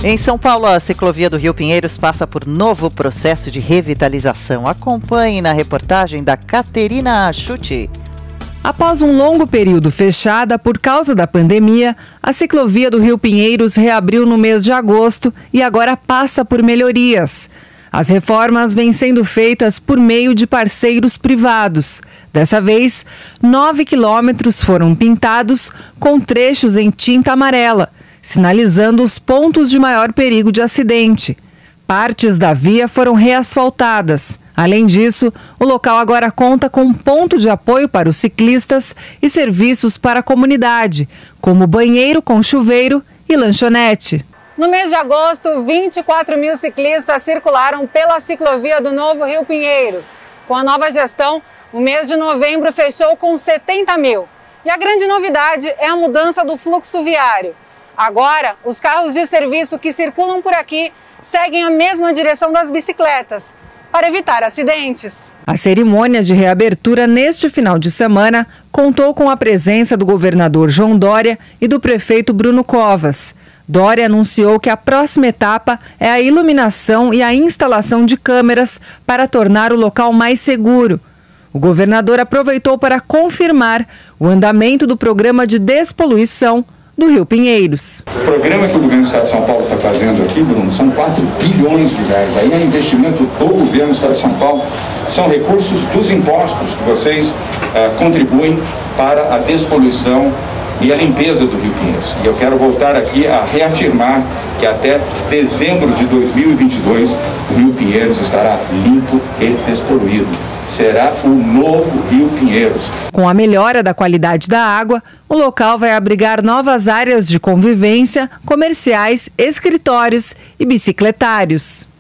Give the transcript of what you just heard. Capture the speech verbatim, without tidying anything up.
Em São Paulo, a ciclovia do Rio Pinheiros passa por novo processo de revitalização. Acompanhe na reportagem da Caterina Achuti. Após um longo período fechada por causa da pandemia, a ciclovia do Rio Pinheiros reabriu no mês de agosto e agora passa por melhorias. As reformas vêm sendo feitas por meio de parceiros privados. Dessa vez, nove quilômetros foram pintados com trechos em tinta amarela, sinalizando os pontos de maior perigo de acidente. Partes da via foram reasfaltadas. Além disso, o local agora conta com um ponto de apoio para os ciclistas e serviços para a comunidade, como banheiro com chuveiro e lanchonete. No mês de agosto, vinte e quatro mil ciclistas circularam pela ciclovia do Novo Rio Pinheiros. Com a nova gestão, o mês de novembro fechou com setenta mil. E a grande novidade é a mudança do fluxo viário. Agora, os carros de serviço que circulam por aqui seguem a mesma direção das bicicletas, para evitar acidentes. A cerimônia de reabertura neste final de semana contou com a presença do governador João Dória e do prefeito Bruno Covas. Dória anunciou que a próxima etapa é a iluminação e a instalação de câmeras para tornar o local mais seguro. O governador aproveitou para confirmar o andamento do programa de despoluição do Rio Pinheiros. O programa que o governo do Estado de São Paulo está fazendo aqui, Bruno, são quatro bilhões de reais. Aí é investimento do governo do Estado de São Paulo. São recursos dos impostos que vocês uh, contribuem para a despoluição e a limpeza do Rio Pinheiros. E eu quero voltar aqui a reafirmar que até dezembro de dois mil e vinte e dois o Rio Pinheiros estará limpo e despoluído. Será o novo Rio Pinheiros. Com a melhora da qualidade da água, o local vai abrigar novas áreas de convivência, comerciais, escritórios e bicicletários.